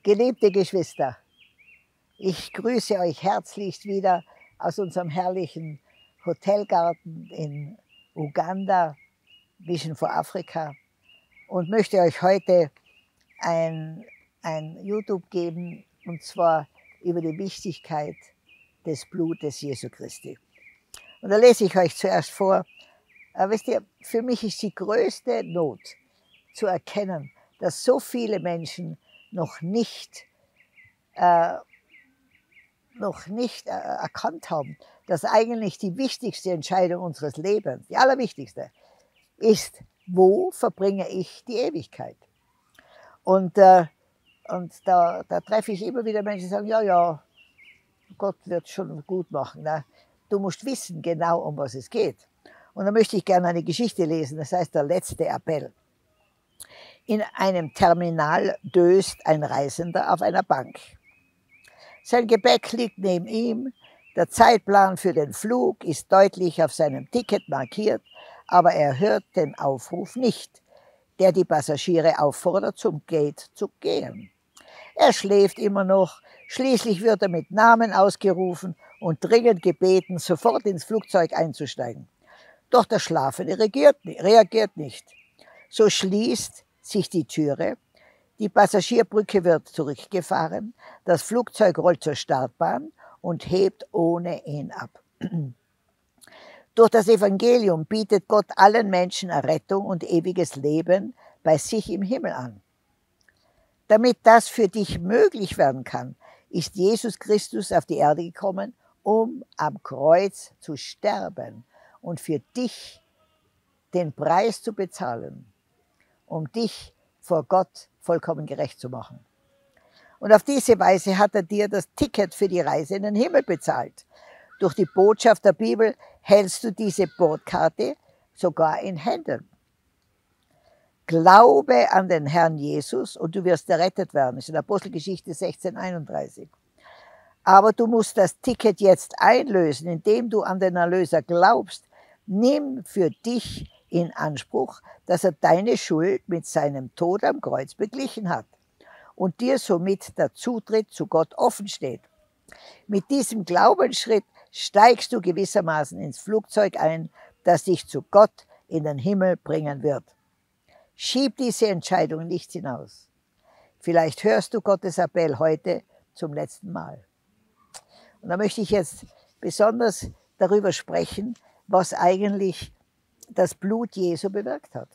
Geliebte Geschwister, ich grüße euch herzlichst wieder aus unserem herrlichen Hotelgarten in Uganda, Vision for Africa, und möchte euch heute ein YouTube geben, und zwar über die Wichtigkeit des Blutes Jesu Christi. Und da lese ich euch zuerst vor. Wisst ihr, für mich ist die größte Not zu erkennen, dass so viele Menschen noch nicht erkannt haben, dass eigentlich die wichtigste Entscheidung unseres Lebens, die allerwichtigste, ist, wo verbringe ich die Ewigkeit? Und da treffe ich immer wieder Menschen, die sagen, ja, Gott wird schon gut machen. Na, du musst wissen genau, um was es geht. Und da möchte ich gerne eine Geschichte lesen, das heißt der letzte Appell. In einem Terminal döst ein Reisender auf einer Bank. Sein Gepäck liegt neben ihm, der Zeitplan für den Flug ist deutlich auf seinem Ticket markiert, aber er hört den Aufruf nicht, der die Passagiere auffordert, zum Gate zu gehen. Er schläft immer noch, schließlich wird er mit Namen ausgerufen und dringend gebeten, sofort ins Flugzeug einzusteigen. Doch der Schlafende reagiert nicht. So schließt sich die Türe, die Passagierbrücke wird zurückgefahren, das Flugzeug rollt zur Startbahn und hebt ohne ihn ab. Durch das Evangelium bietet Gott allen Menschen Errettung und ewiges Leben bei sich im Himmel an. Damit das für dich möglich werden kann, ist Jesus Christus auf die Erde gekommen, um am Kreuz zu sterben und für dich den Preis zu bezahlen, um dich vor Gott vollkommen gerecht zu machen. Und auf diese Weise hat er dir das Ticket für die Reise in den Himmel bezahlt. Durch die Botschaft der Bibel hältst du diese Bordkarte sogar in Händen. Glaube an den Herrn Jesus und du wirst errettet werden. Das ist in Apostelgeschichte 16,31. Aber du musst das Ticket jetzt einlösen, indem du an den Erlöser glaubst. Nimm für dich in Anspruch, dass er deine Schuld mit seinem Tod am Kreuz beglichen hat und dir somit der Zutritt zu Gott offen steht. Mit diesem Glaubensschritt steigst du gewissermaßen ins Flugzeug ein, das dich zu Gott in den Himmel bringen wird. Schieb diese Entscheidung nicht hinaus. Vielleicht hörst du Gottes Appell heute zum letzten Mal. Und da möchte ich jetzt besonders darüber sprechen, was eigentlich das Blut Jesu bewirkt hat.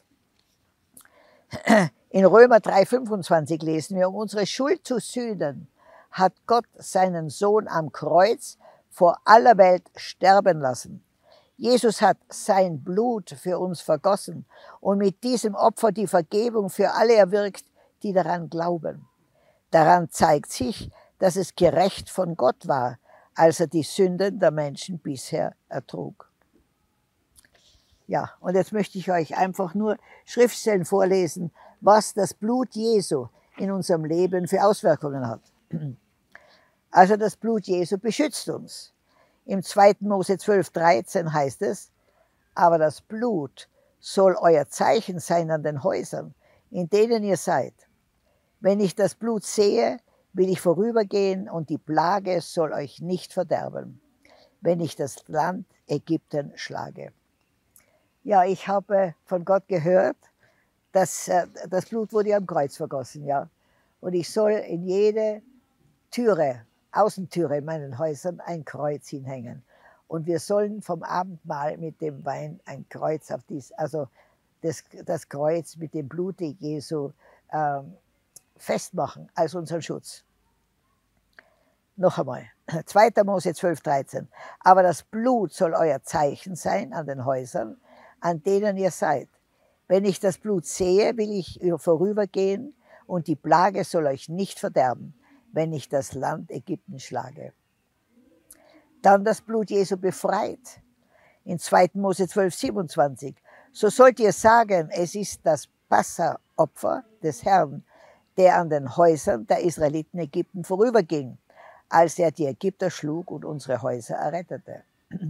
In Römer 3,25 lesen wir, um unsere Schuld zu sühnen, hat Gott seinen Sohn am Kreuz vor aller Welt sterben lassen. Jesus hat sein Blut für uns vergossen und mit diesem Opfer die Vergebung für alle erwirkt, die daran glauben. Daran zeigt sich, dass es gerecht von Gott war, als er die Sünden der Menschen bisher ertrug. Ja, und jetzt möchte ich euch einfach nur Schriftstellen vorlesen, was das Blut Jesu in unserem Leben für Auswirkungen hat. Also das Blut Jesu beschützt uns. Im 2. Mose 12,13 heißt es, aber das Blut soll euer Zeichen sein an den Häusern, in denen ihr seid. Wenn ich das Blut sehe, will ich vorübergehen und die Plage soll euch nicht verderben, wenn ich das Land Ägypten schlage. Ja, ich habe von Gott gehört, dass das Blut wurde am Kreuz vergossen, ja. Und ich soll in jede Türe, Außentüre in meinen Häusern ein Kreuz hinhängen. Und wir sollen vom Abendmahl mit dem Wein ein Kreuz auf das Kreuz mit dem Blute Jesu festmachen als unseren Schutz. Noch einmal, 2. Mose 12,13. Aber das Blut soll euer Zeichen sein an den Häusern, an denen ihr seid. Wenn ich das Blut sehe, will ich vorübergehen und die Plage soll euch nicht verderben, wenn ich das Land Ägypten schlage. Dann das Blut Jesu befreit. In 2. Mose 12,27. So sollt ihr sagen, es ist das Passaopfer des Herrn, der an den Häusern der Israeliten Ägypten vorüberging, als er die Ägypter schlug und unsere Häuser errettete.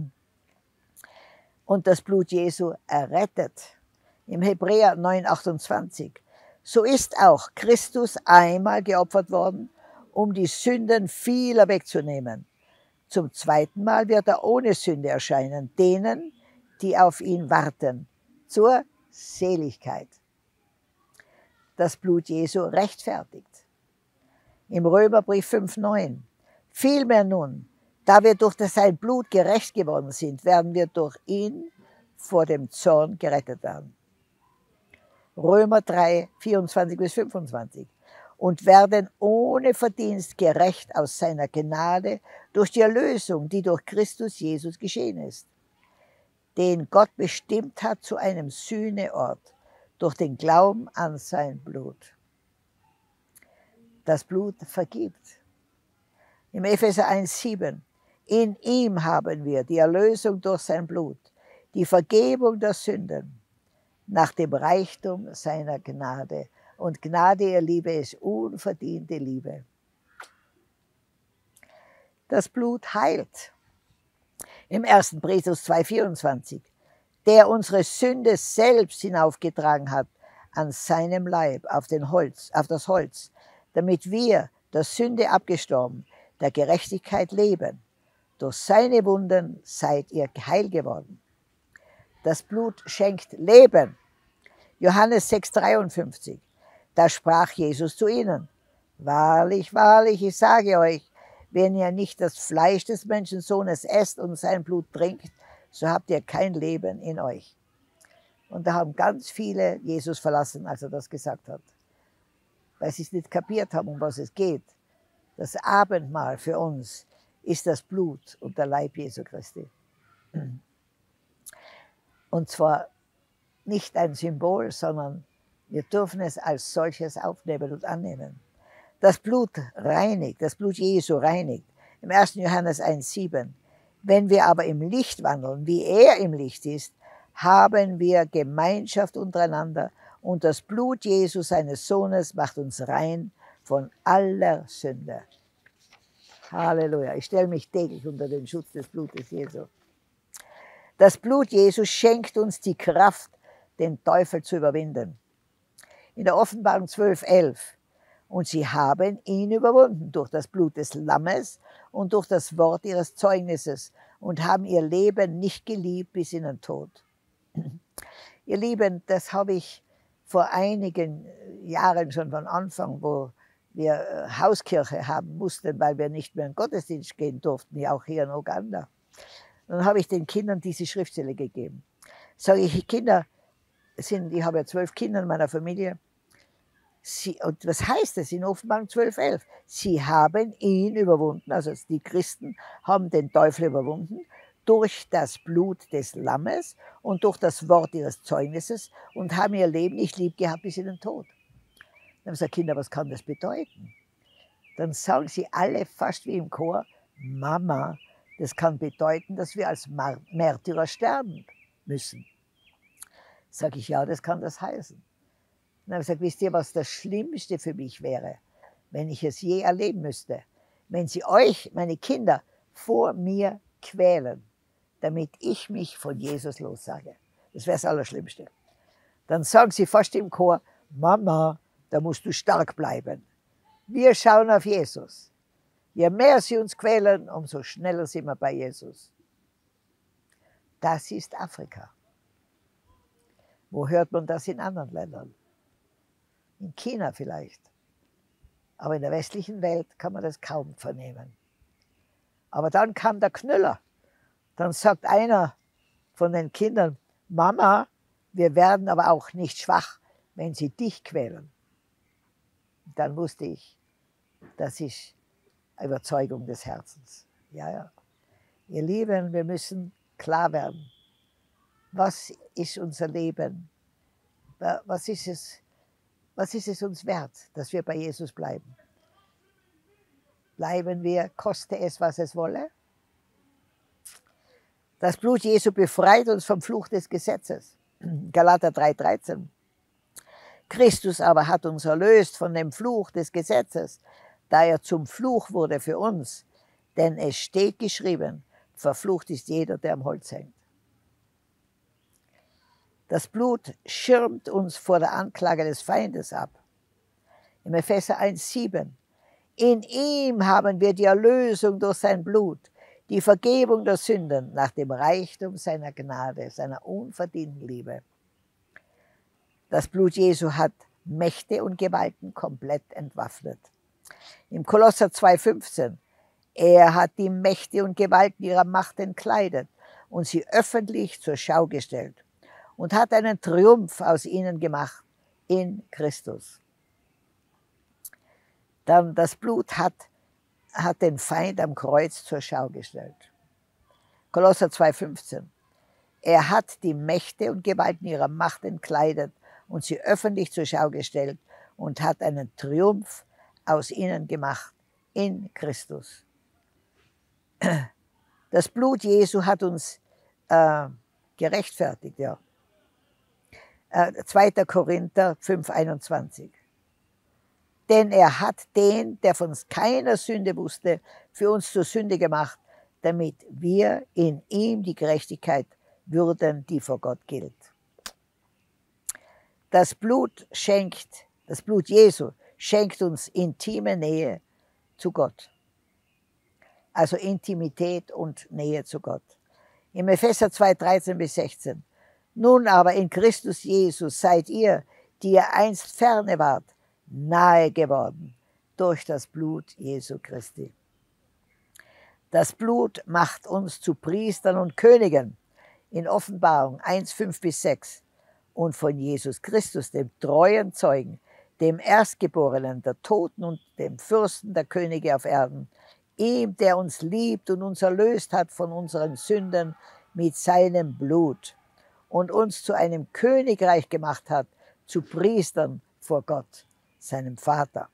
Und das Blut Jesu errettet. Im Hebräer 9,28. So ist auch Christus einmal geopfert worden um die Sünden vieler wegzunehmen. Zum zweiten Mal wird er ohne Sünde erscheinen, denen, die auf ihn warten, zur Seligkeit. Das Blut Jesu rechtfertigt. Im Römerbrief 5,9. Vielmehr nun, da wir durch sein Blut gerecht geworden sind, werden wir durch ihn vor dem Zorn gerettet werden. Römer 3, 24 bis 25. Und werden ohne Verdienst gerecht aus seiner Gnade durch die Erlösung, die durch Christus Jesus geschehen ist, den Gott bestimmt hat zu einem Sühneort durch den Glauben an sein Blut. Das Blut vergibt. Im Epheser 1,7. In ihm haben wir die Erlösung durch sein Blut, die Vergebung der Sünden, nach dem Reichtum seiner Gnade. Und Gnade, ihr Liebe, ist unverdiente Liebe. Das Blut heilt. Im 1. Petrus 2,24. Der unsere Sünde selbst hinaufgetragen hat an seinem Leib auf das Holz, damit wir, der Sünde abgestorben, der Gerechtigkeit leben. Durch seine Wunden seid ihr heil geworden. Das Blut schenkt Leben. Johannes 6,53. Da sprach Jesus zu ihnen: Wahrlich, wahrlich, ich sage euch, wenn ihr nicht das Fleisch des Menschensohnes esst und sein Blut trinkt, so habt ihr kein Leben in euch. Und da haben ganz viele Jesus verlassen, als er das gesagt hat, weil sie es nicht kapiert haben, um was es geht. Das Abendmahl für uns ist das Blut und der Leib Jesu Christi. Und zwar nicht ein Symbol, sondern wir dürfen es als solches aufnehmen und annehmen. Das Blut reinigt, das Blut Jesu reinigt. Im 1. Johannes 1,7. Wenn wir aber im Licht wandeln, wie er im Licht ist, haben wir Gemeinschaft untereinander und das Blut Jesu, seines Sohnes, macht uns rein von aller Sünde. Halleluja. Ich stelle mich täglich unter den Schutz des Blutes Jesu. Das Blut Jesu schenkt uns die Kraft, den Teufel zu überwinden. In der Offenbarung 12,11. Und sie haben ihn überwunden durch das Blut des Lammes und durch das Wort ihres Zeugnisses und haben ihr Leben nicht geliebt bis in den Tod. Ihr Lieben, das habe ich vor einigen Jahren schon von Anfang, wo wir Hauskirche haben mussten, weil wir nicht mehr in den Gottesdienst gehen durften, ja auch hier in Uganda. Dann habe ich den Kindern diese Schriftstelle gegeben. Sage ich, Kinder, ich habe ja 12 Kinder in meiner Familie. Und was heißt es in Offenbarung 12,11? Sie haben ihn überwunden, also die Christen haben den Teufel überwunden, durch das Blut des Lammes und durch das Wort ihres Zeugnisses und haben ihr Leben nicht lieb gehabt bis in den Tod. Dann haben sie gesagt, Kinder, was kann das bedeuten? Dann sagen sie alle fast wie im Chor, Mama, das kann bedeuten, dass wir als Märtyrer sterben müssen. Sage ich, ja, das kann das heißen. Dann habe ich gesagt, wisst ihr, was das Schlimmste für mich wäre, wenn ich es je erleben müsste? Wenn sie euch, meine Kinder, vor mir quälen, damit ich mich von Jesus lossage. Das wäre das Allerschlimmste. Dann sagen sie fast im Chor, Mama, da musst du stark bleiben. Wir schauen auf Jesus. Je mehr sie uns quälen, umso schneller sind wir bei Jesus. Das ist Afrika. Wo hört man das in anderen Ländern? In China vielleicht. Aber in der westlichen Welt kann man das kaum vernehmen. Aber dann kam der Knüller. Dann sagt einer von den Kindern, Mama, wir werden aber auch nicht schwach, wenn sie dich quälen. Dann wusste ich, das ist Überzeugung des Herzens. Ja, ja. Ihr Lieben, wir müssen klar werden, was ist unser Leben? Was ist es uns wert, dass wir bei Jesus bleiben? Bleiben wir, koste es, was es wolle? Das Blut Jesu befreit uns vom Fluch des Gesetzes. Galater 3,13. Christus aber hat uns erlöst von dem Fluch des Gesetzes, da er zum Fluch wurde für uns. Denn es steht geschrieben, verflucht ist jeder, der am Holz hängt. Das Blut schirmt uns vor der Anklage des Feindes ab. Im Epheser 1,7. In ihm haben wir die Erlösung durch sein Blut, die Vergebung der Sünden nach dem Reichtum seiner Gnade, seiner unverdienten Liebe. Das Blut Jesu hat Mächte und Gewalten komplett entwaffnet. Im Kolosser 2,15: Er hat die Mächte und Gewalten ihrer Macht entkleidet und sie öffentlich zur Schau gestellt und hat einen Triumph aus ihnen gemacht in Christus. Dann das Blut hat den Feind am Kreuz zur Schau gestellt. Kolosser 2,15: Er hat die Mächte und Gewalten ihrer Macht entkleidet und sie öffentlich zur Schau gestellt und hat einen Triumph aus ihnen gemacht in Christus. Das Blut Jesu hat uns gerechtfertigt, ja. 2. Korinther 5,21. Denn er hat den, der von keiner Sünde wusste, für uns zur Sünde gemacht, damit wir in ihm die Gerechtigkeit würden, die vor Gott gilt. Das Blut Jesu schenkt uns intime Nähe zu Gott. Also Intimität und Nähe zu Gott. Im Epheser 2,13-16. Nun aber in Christus Jesus seid ihr, die ihr einst ferne wart, nahe geworden durch das Blut Jesu Christi. Das Blut macht uns zu Priestern und Königen in Offenbarung 1,5-6 und von Jesus Christus, dem treuen Zeugen, dem Erstgeborenen der Toten und dem Fürsten der Könige auf Erden, ihm, der uns liebt und uns erlöst hat von unseren Sünden mit seinem Blut und uns zu einem Königreich gemacht hat, zu Priestern vor Gott, seinem Vater.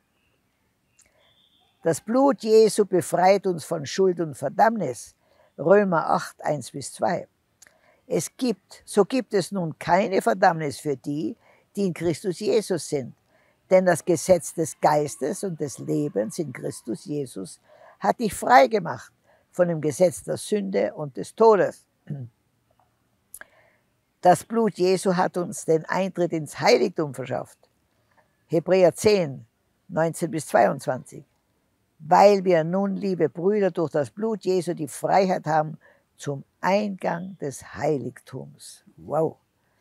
Das Blut Jesu befreit uns von Schuld und Verdammnis. Römer 8, 1-2. So gibt es nun keine Verdammnis für die, die in Christus Jesus sind. Denn das Gesetz des Geistes und des Lebens in Christus Jesus hat dich frei gemacht von dem Gesetz der Sünde und des Todes. Das Blut Jesu hat uns den Eintritt ins Heiligtum verschafft. Hebräer 10, 19-22. Weil wir nun, liebe Brüder, durch das Blut Jesu die Freiheit haben zum Eingang des Heiligtums. Wow.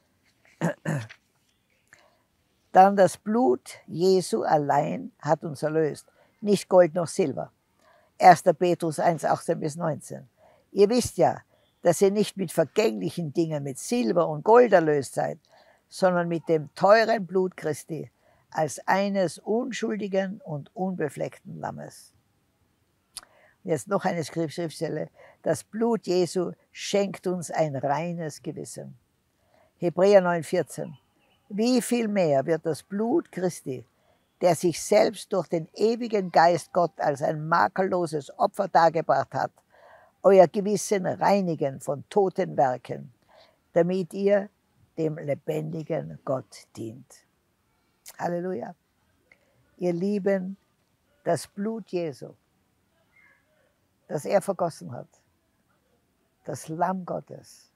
Dann das Blut Jesu allein hat uns erlöst, nicht Gold noch Silber. 1. Petrus 1, 18-19. Ihr wisst ja, dass ihr nicht mit vergänglichen Dingen, mit Silber und Gold erlöst seid, sondern mit dem teuren Blut Christi, als eines unschuldigen und unbefleckten Lammes. Jetzt noch eine Schriftstelle. Das Blut Jesu schenkt uns ein reines Gewissen. Hebräer 9,14. Wie viel mehr wird das Blut Christi, der sich selbst durch den ewigen Geist Gott als ein makelloses Opfer dargebracht hat, euer Gewissen reinigen von toten Werken, damit ihr dem lebendigen Gott dient. Halleluja. Ihr Lieben, das Blut Jesu, das er vergossen hat, das Lamm Gottes,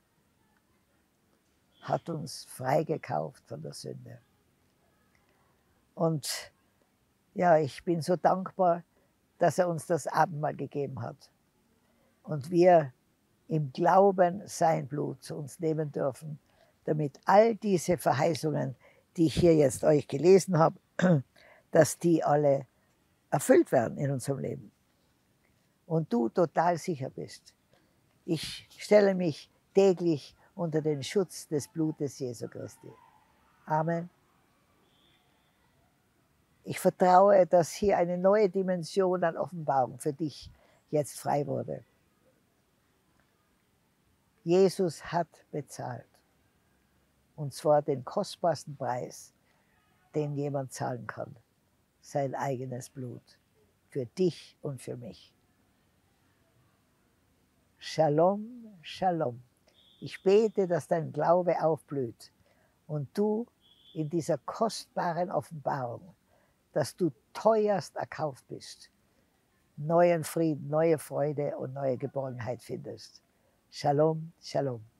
hat uns freigekauft von der Sünde. Und ja, ich bin so dankbar, dass er uns das Abendmahl gegeben hat. Und wir im Glauben sein Blut zu uns nehmen dürfen, damit all diese Verheißungen, die ich hier jetzt euch gelesen habe, dass die alle erfüllt werden in unserem Leben. Und du total sicher bist. Ich stelle mich täglich unter den Schutz des Blutes Jesu Christi. Amen. Ich vertraue, dass hier eine neue Dimension an Offenbarung für dich jetzt frei wurde. Jesus hat bezahlt. Und zwar den kostbarsten Preis, den jemand zahlen kann. Sein eigenes Blut. Für dich und für mich. Shalom, Shalom. Ich bete, dass dein Glaube aufblüht und du in dieser kostbaren Offenbarung, dass du teuerst erkauft bist, neuen Frieden, neue Freude und neue Geborgenheit findest. Shalom, Shalom.